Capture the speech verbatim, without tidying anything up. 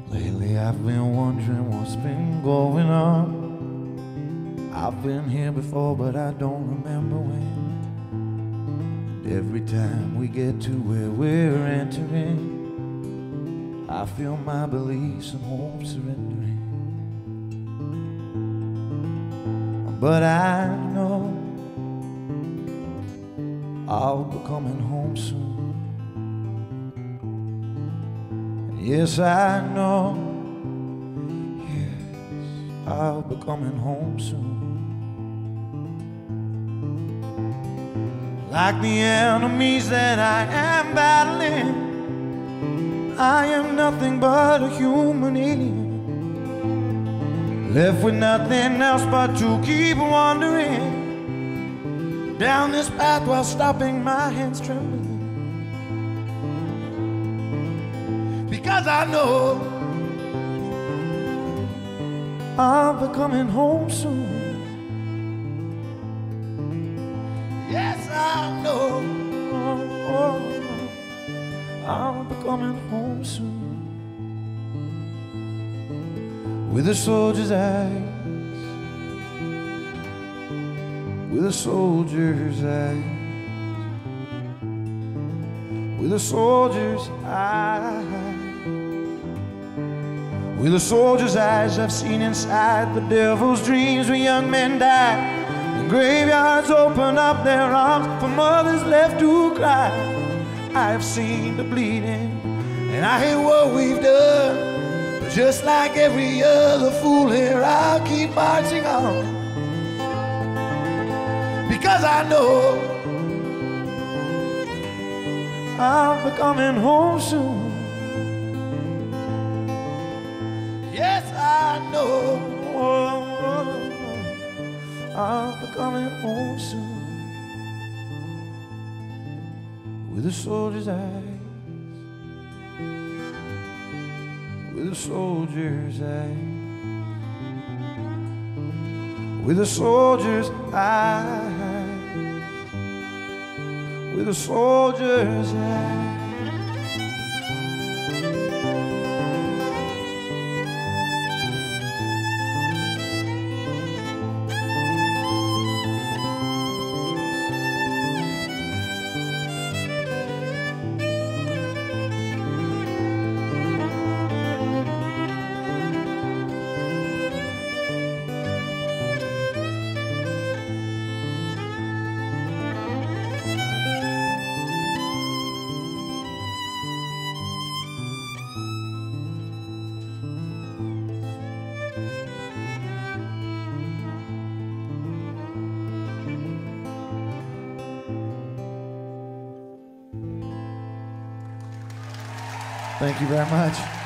Lately I've been wondering what's been going on. I've been here before, but I don't remember when. And every time we get to where we're entering, I feel my beliefs and hope surrendering. But I know I'll be coming home soon. Yes, I know, yes, I'll be coming home soon. Like the enemies that I am battling, I am nothing but a human alien, left with nothing else but to keep wandering down this path while stopping my hands trembling. Because I know I'll be coming home soon. Yes, I know oh, oh, I'll be coming home soon. With a soldier's eyes, with a soldier's eyes, with a soldier's eyes. With a soldier's eyes, I've seen inside the devil's dreams where young men die. The graveyards open up their arms for mothers left to cry. I have seen the bleeding, and I hate what we've done. But just like every other fool here, I'll keep marching on. Because I know I'll be coming home soon. Yes, I know I'll be coming home soon. With a soldier's eyes, with a soldier's eyes, with a soldier's eyes, with a soldier's eyes. Thank you very much.